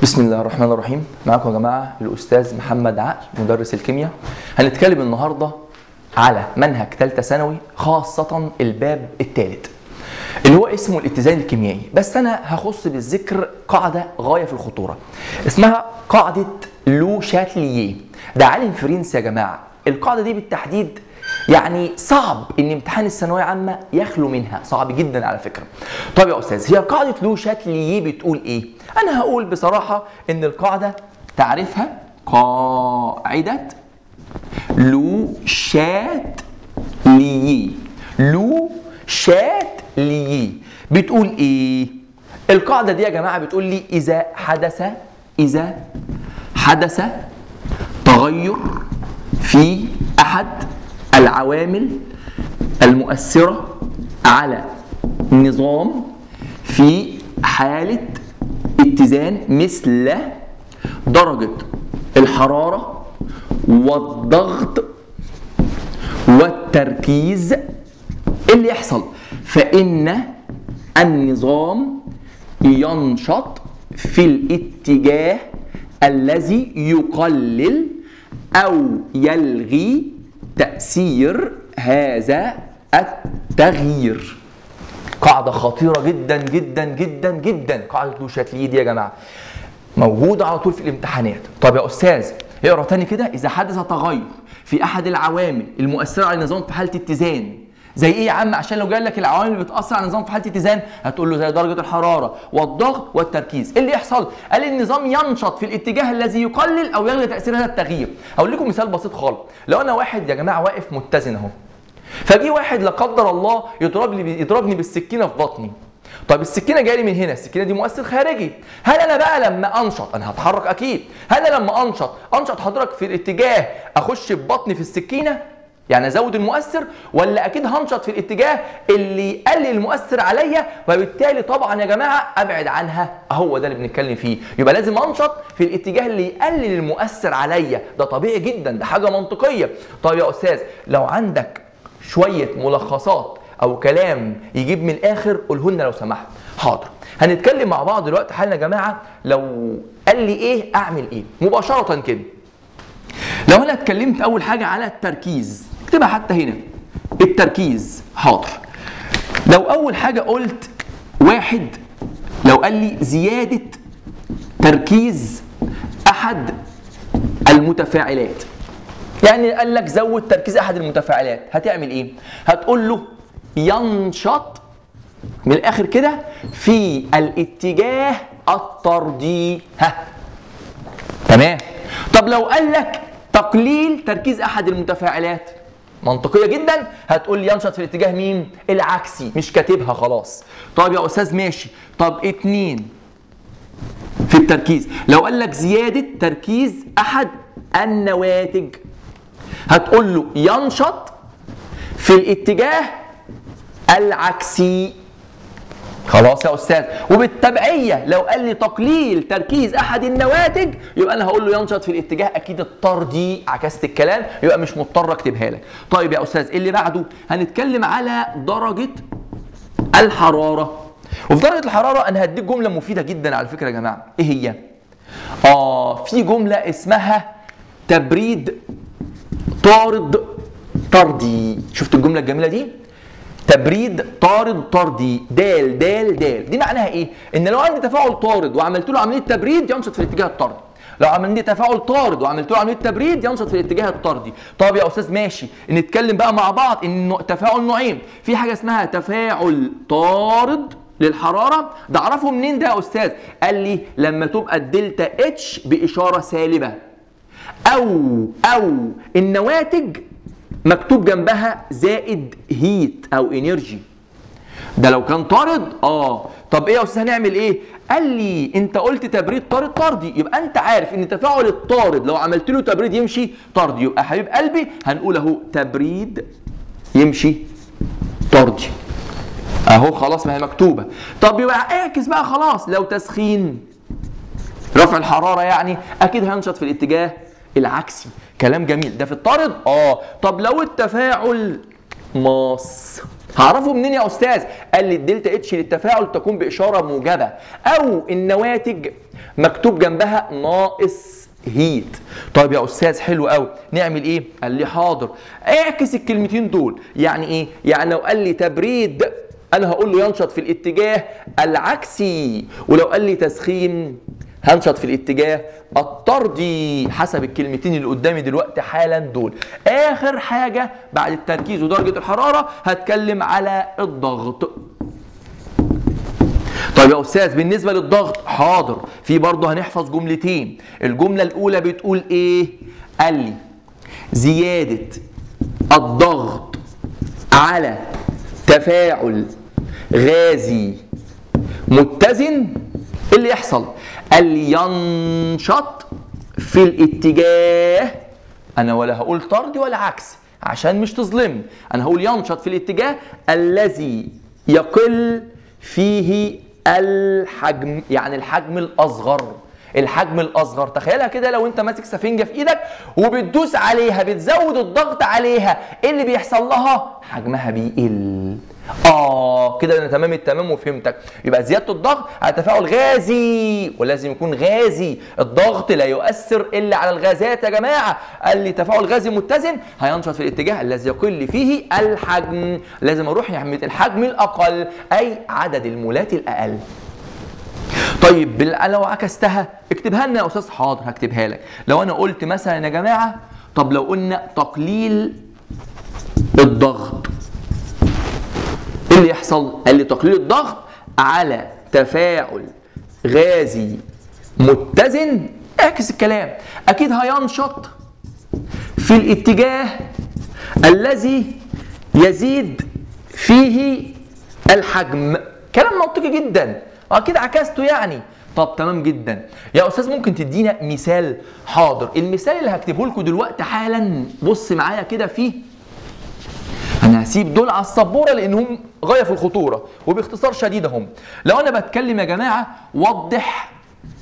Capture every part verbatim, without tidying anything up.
بسم الله الرحمن الرحيم. معاكم يا جماعه الاستاذ محمد عقل مدرس الكيمياء. هنتكلم النهارده على منهج ثالثه ثانوي، خاصه الباب الثالث اللي هو اسمه الاتزان الكيميائي، بس انا هخص بالذكر قاعده غايه في الخطوره اسمها قاعده لو شاتلييه. ده عالم فرنسي يا جماعه. القاعده دي بالتحديد يعني صعب ان امتحان الثانويه عامه يخلو منها، صعب جدا على فكره. طب يا استاذ، هي قاعده لو شاتلييه بتقول ايه؟ انا هقول بصراحه ان القاعده تعرفها قاعده لو شاتلييه. لو شاتلييه بتقول ايه؟ القاعده دي يا جماعه بتقول لي اذا حدث اذا حدث تغير في احد العوامل المؤثرة على نظام في حالة اتزان، مثل درجة الحرارة والضغط والتركيز، اللي يحصل فإن النظام ينشط في الاتجاه الذي يقلل أو يلغي تأثير هذا التغيير. قاعدة خطيرة جدا جدا جدا جدا قاعدة لو شاتلييه دي يا جماعة، موجودة على طول في الامتحانات. طب يا أستاذ اقرا تاني كده. إذا حدث تغير في أحد العوامل المؤثرة على النظام في حالة اتزان، زي ايه يا عم؟ عشان لو جاي لك العوامل اللي بتاثر على النظام في حاله اتزان هتقول له زي درجه الحراره والضغط والتركيز. ايه اللي يحصل؟ قال النظام ينشط في الاتجاه الذي يقلل او يلغي تاثير هذا التغيير. اقول لكم مثال بسيط خالص. لو انا واحد يا جماعه واقف متزن اهو، فجي واحد لا قدر الله يضرب لي يضربني بالسكينه في بطني. طب السكينه جايه لي من هنا، السكينه دي مؤثر خارجي. هل انا بقى لما انشط انا هتحرك اكيد، هل انا لما انشط انشط حضرتك في الاتجاه اخش ببطني في السكينه يعني ازود المؤثر، ولا اكيد هنشط في الاتجاه اللي يقلل المؤثر عليا، وبالتالي طبعا يا جماعه ابعد عنها؟ هو ده اللي بنتكلم فيه. يبقى لازم انشط في الاتجاه اللي يقلل المؤثر عليا، ده طبيعي جدا، ده حاجه منطقيه. طيب يا استاذ لو عندك شويه ملخصات او كلام يجيب من الاخر قوله لنا لو سمحت. حاضر، هنتكلم مع بعض دلوقتي حالا يا جماعه. لو قال لي ايه اعمل ايه مباشره كده. لو انا اتكلمت اول حاجه على التركيز، اكتبها حتى هنا التركيز. حاضر، لو اول حاجه قلت واحد، لو قال لي زياده تركيز احد المتفاعلات، يعني قال لك زود تركيز احد المتفاعلات، هتعمل ايه؟ هتقول له ينشط من الاخر كده في الاتجاه الطردي. ها تمام. طب لو قال لك تقليل تركيز احد المتفاعلات، منطقيه جدا، هتقول لي ينشط في الاتجاه مين؟ العكسي. مش كاتبها خلاص. طب يا استاذ ماشي. طب اتنين في التركيز، لو قال لك زياده تركيز احد النواتج، هتقول له ينشط في الاتجاه العكسي. خلاص يا استاذ. وبالتبعيه لو قال لي تقليل تركيز احد النواتج، يبقى انا هقول له ينشط في الاتجاه اكيد الطردي. عكست الكلام، يبقى مش مضطر اكتبها لك. طيب يا استاذ اللي بعده هنتكلم على درجه الحراره. وفي درجه الحراره انا هديك جمله مفيده جدا على فكره يا جماعه. ايه هي؟ اه في جمله اسمها تبريد طارد طردي. شفت الجمله الجميله دي؟ تبريد طارد طردي، دال دال دال. دي معناها ايه؟ ان لو عندي تفاعل طارد وعملت له عمليه تبريد ينشط في الاتجاه الطردي. لو عندي تفاعل طارد وعملت له عمليه تبريد ينشط في الاتجاه الطردي. طب يا استاذ ماشي، نتكلم بقى مع بعض ان تفاعل نوعين. في حاجه اسمها تفاعل طارد للحراره، ده اعرفه منين ده يا استاذ؟ قال لي لما تبقى الدلتا اتش باشاره سالبه، او او النواتج مكتوب جنبها زائد هيت او انرجي. ده لو كان طارد. اه طب ايه يا استاذ هنعمل ايه؟ قال لي انت قلت تبريد طارد طردي، يبقى انت عارف ان تفاعل الطارد لو عملت له تبريد يمشي طردي. يبقى حبيب قلبي هنقول اهو تبريد يمشي طردي اهو. خلاص ما هي مكتوبه. طب يبقى اعكس بقى خلاص. لو تسخين رفع الحراره يعني اكيد هينشط في الاتجاه العكسي. كلام جميل. ده في الطارد. اه طب لو التفاعل ماس، هعرفه منين يا استاذ؟ قال لي الدلتا اتش للتفاعل تكون باشاره موجبه او النواتج مكتوب جنبها ناقص هيت. طيب يا استاذ حلو قوي، نعمل ايه؟ قال لي حاضر، اعكس الكلمتين دول. يعني ايه؟ يعني لو قال لي تبريد انا هقول له ينشط في الاتجاه العكسي، ولو قال لي تسخين هنشط في الاتجاه الطردي، حسب الكلمتين اللي قدامي دلوقتي حالا دول. اخر حاجه بعد التركيز ودرجه الحراره هتكلم على الضغط. طيب يا استاذ بالنسبه للضغط حاضر، في برضه هنحفظ جملتين. الجمله الاولى بتقول ايه؟ قال لي زياده الضغط على تفاعل غازي متزن ايه اللي يحصل؟ قال لي ينشط في الاتجاه، انا ولا هقول طردي ولا عكسي عشان مش تظلمني، انا هقول ينشط في الاتجاه الذي يقل فيه الحجم، يعني الحجم الاصغر. الحجم الاصغر تخيلها كده، لو انت ماسك سفنجه في ايدك وبتدوس عليها بتزود الضغط عليها، ايه اللي بيحصل لها؟ حجمها بيقل. اه كده انا تمام التمام وفهمتك. يبقى زياده الضغط على تفاعل غازي، ولازم يكون غازي، الضغط لا يؤثر الا على الغازات يا جماعه. قال لي تفاعل غازي متزن هينشط في الاتجاه الذي يقل فيه الحجم، لازم اروح ناحيه الحجم الاقل اي عدد المولات الاقل. طيب لو عكستها اكتبها لنا يا استاذ. حاضر هكتبها لك. لو انا قلت مثلا يا جماعه، طب لو قلنا تقليل الضغط ايه اللي يحصل؟ قال لي تقليل الضغط على تفاعل غازي متزن، اعكس الكلام، اكيد هينشط في الاتجاه الذي يزيد فيه الحجم. كلام منطقي جدا، اكيد عكسته يعني. طب تمام جدا يا استاذ، ممكن تدينا مثال؟ حاضر، المثال اللي هكتبه لكم دلوقتي حالا بص معايا كده فيه، انا هسيب دول على السبوره لانهم غايه في الخطوره وباختصار شديد اهم. لو انا بتكلم يا جماعه وضح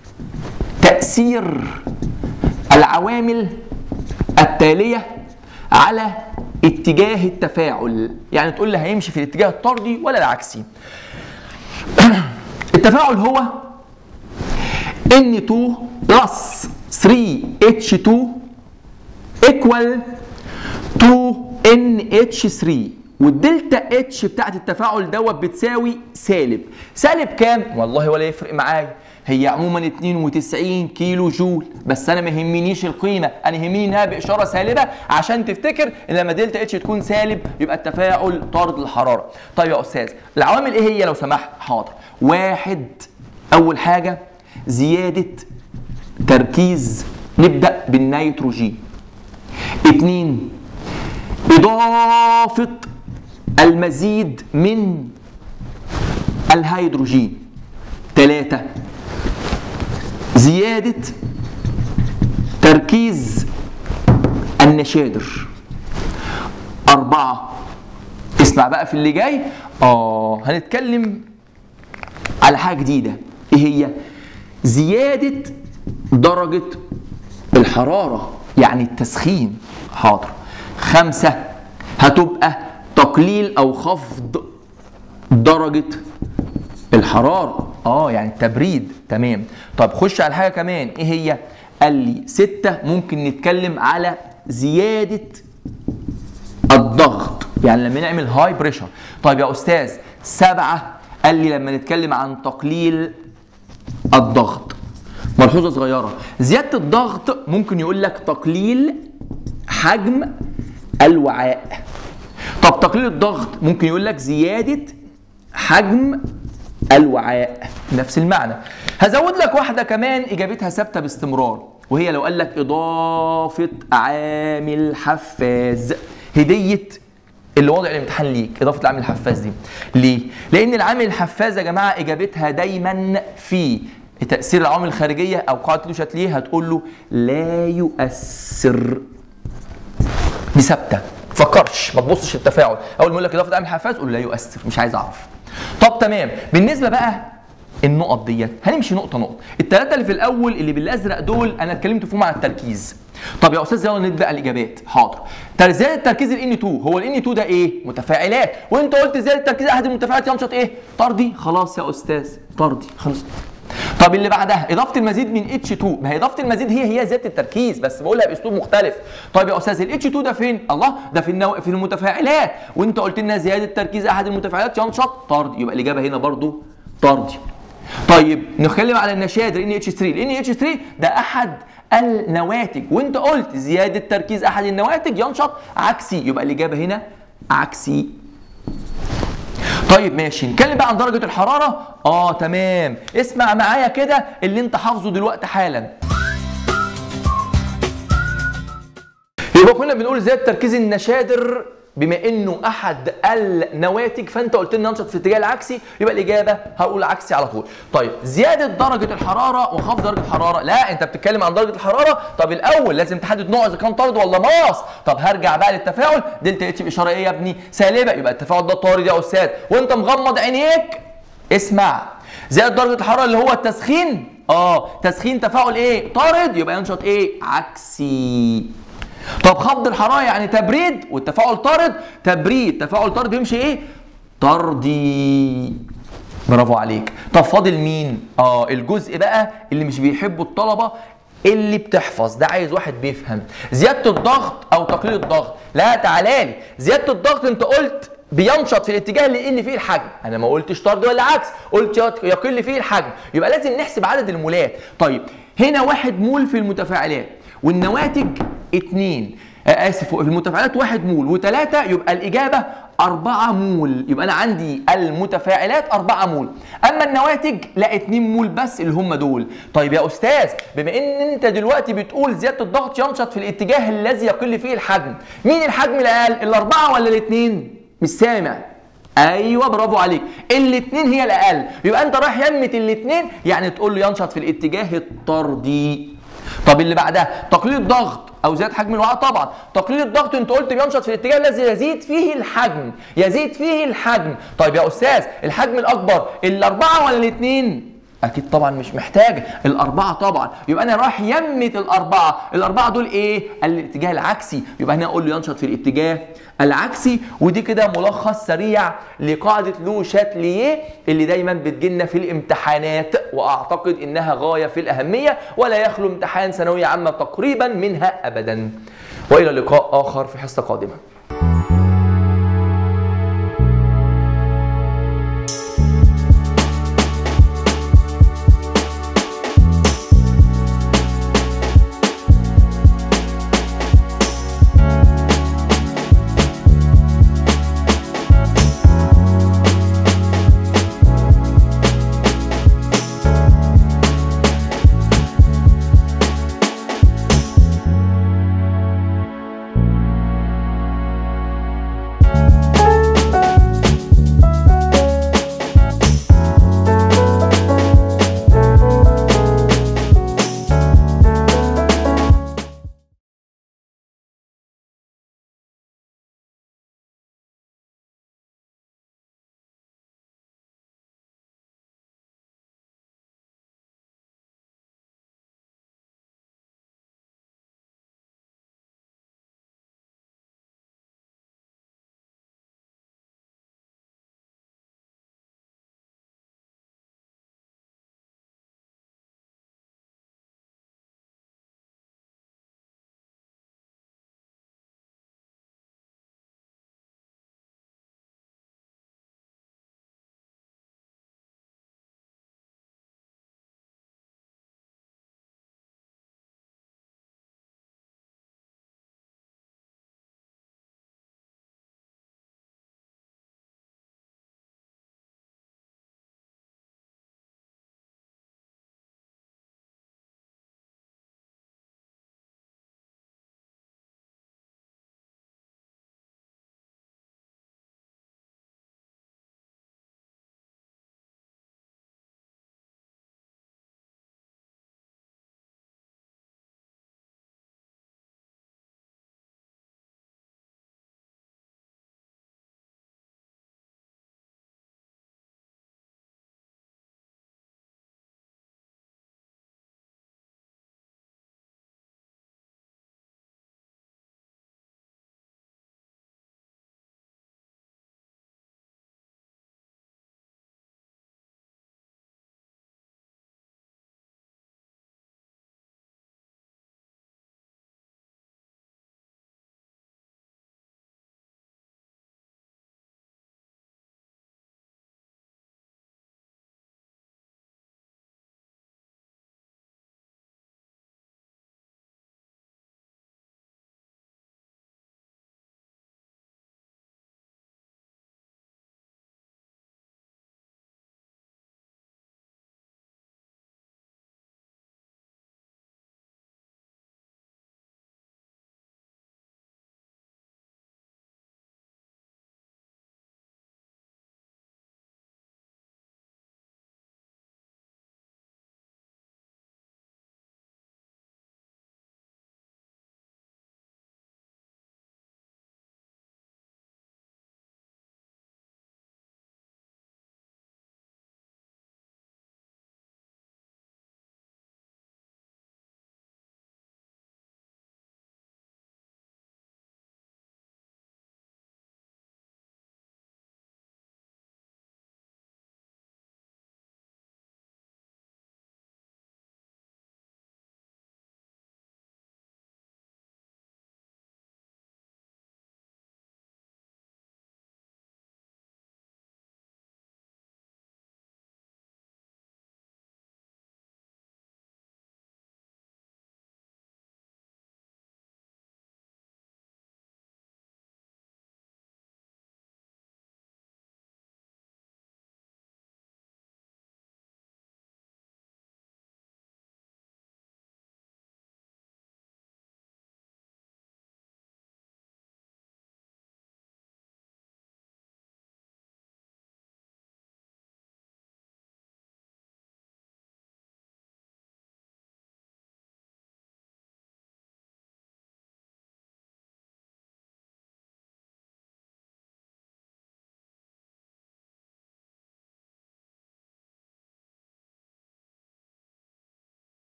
تاثير العوامل التاليه على اتجاه التفاعل، يعني تقول لي هيمشي في الاتجاه الطردي ولا العكسي. التفاعل هو إن اتنين بلس ثري اتش تو equal تو إن اتش ثري، والدلتا اتش بتاعت التفاعل دوت بتساوي سالب. سالب كام؟ والله ولا يفرق معايا، هي عموما اتنين وتسعين كيلو جول، بس انا ما يهمنيش القيمه، انا يهمني انها باشاره سالبه عشان تفتكر ان لما دلتا اتش تكون سالب يبقى التفاعل طارد للحراره. طيب يا استاذ العوامل ايه هي لو سمحت؟ حاضر. واحد، اول حاجه زياده تركيز، نبدا بالنيتروجين. اتنين، اضافه المزيد من الهيدروجين. ثلاثة، زيادة تركيز النشادر. أربعة، اسمع بقى في اللي جاي، آه هنتكلم على حاجة جديدة، إيه هي؟ زيادة درجة الحرارة، يعني التسخين. حاضر. خمسة، هتبقى تقليل أو خفض درجة الحرارة، اه يعني التبريد. تمام. طب خش على حاجه كمان، ايه هي؟ قال لي ستة، ممكن نتكلم على زياده الضغط، يعني لما نعمل هاي بريشر. طيب يا استاذ سبعة، قال لي لما نتكلم عن تقليل الضغط. ملحوظه صغيره، زياده الضغط ممكن يقول لك تقليل حجم الوعاء. طب تقليل الضغط ممكن يقول لك زياده حجم الوعاء، نفس المعنى. هزود لك واحدة كمان إجابتها ثابتة باستمرار، وهي لو قال لك إضافة عامل حفاز. هدية اللي وضع الامتحان ليك إضافة العامل الحفاز دي. ليه؟ لأن العامل الحفاز يا جماعة إجابتها دايما في تأثير العوامل الخارجية أو قاعدة لو شاتليه، هتقول له لا يؤثر. دي ثابتة، ما تفكرش، ما تبصش التفاعل، أول ما يقول لك إضافة عامل حفاز قول له لا يؤثر، مش عايز أعرف. طب تمام. بالنسبه بقى النقط ديت هنمشي نقطه نقطه. الثلاثه اللي في الاول اللي بالازرق دول انا اتكلمت فيهم عن التركيز. طب يا استاذ يلا نبدا الاجابات. حاضر. زياده تركيز ال إن اتنين، هو ال إن اتنين ده ايه؟ متفاعلات، وانت قلت زياده تركيز احد المتفاعلات ينشط ايه؟ طردي. خلاص يا استاذ طردي، خلص. طب اللي بعدها اضافه المزيد من اتش اتنين، ما هي اضافه المزيد هي هي زياده التركيز بس بقولها باسلوب مختلف. طيب يا استاذ ال اتش اتنين ده فين؟ الله ده في النو... في المتفاعلات، وانت قلت لنا زياده تركيز احد المتفاعلات ينشط طردي، يبقى الاجابه هنا برضو طردي. طيب نتكلم على النشادر إن اتش تلاتة، ال إن اتش تلاتة ده احد النواتج، وانت قلت زياده تركيز احد النواتج ينشط عكسي، يبقى الاجابه هنا عكسي. طيب ماشي، نتكلم بقى عن درجه الحراره. اه تمام، اسمع معايا كده اللي انت حافظه دلوقتي حالا. يبقى كنا بنقول زياده تركيز النشادر بما انه احد النواتج، فانت قلت لنا ينشط في الاتجاه العكسي، يبقى الاجابه هقول عكسي على طول. طيب زياده درجه الحراره وخفض درجه الحراره، لا انت بتتكلم عن درجه الحراره. طب الاول لازم تحدد نوع، اذا كان طارد ولا ماس. طب هرجع بقى للتفاعل، دلتا اتش باشاره ايه يا ابني؟ سالبه، يبقى التفاعل ده طارد يا استاذ. وانت مغمض عينيك اسمع، زياده درجه الحراره اللي هو التسخين، اه تسخين تفاعل ايه؟ طارد، يبقى ينشط ايه؟ عكسي. طب خفض الحراره يعني تبريد، والتفاعل طارد، تبريد تفاعل طارد بيمشي ايه؟ طردي. برافو عليك. طب فاضل مين؟ اه الجزء بقى اللي مش بيحبه الطلبه اللي بتحفظ، ده عايز واحد بيفهم. زياده الضغط او تقليل الضغط، لا تعالى لي. زياده الضغط انت قلت بينشط في الاتجاه اللي يقل فيه الحجم، انا ما قلتش طرد ولا عكس، قلت يقل فيه الحجم، يبقى لازم نحسب عدد المولات. طيب هنا واحد مول في المتفاعلات والنواتج اتنين، اسف في المتفاعلات واحد مول وتلاتة، يبقى الاجابه أربعة مول، يبقى انا عندي المتفاعلات أربعة مول، اما النواتج لا اتنين مول بس اللي هم دول. طيب يا استاذ بما ان انت دلوقتي بتقول زياده الضغط ينشط في الاتجاه الذي يقل فيه الحجم، مين الحجم الاقل؟ الاربعه ولا الاثنين؟ مش سامع. ايوه برافو عليك، الاثنين هي الاقل، يبقى انت رايح يمه الاثنين، يعني تقول له ينشط في الاتجاه الطردي. طب اللي بعدها تقليل الضغط او زياده حجم الوعاء. طبعا تقليل الضغط انت قلت بينشط في الاتجاه الذي يزيد فيه الحجم، يزيد فيه الحجم. طيب يا استاذ الحجم الاكبر الاربعه ولا الاثنين؟ اكيد طبعا مش محتاجه، الاربعه طبعا، يبقى انا رايح يمه الاربعه، الاربعه دول ايه؟ الاتجاه العكسي، يبقى هنا اقول له ينشط في الاتجاه العكسي. ودي كده ملخص سريع لقاعده لو شاتليه اللي دايما بتجيلنا في الامتحانات، واعتقد انها غايه في الاهميه، ولا يخلو امتحان ثانويه عامه تقريبا منها ابدا. والى لقاء اخر في حصه قادمه.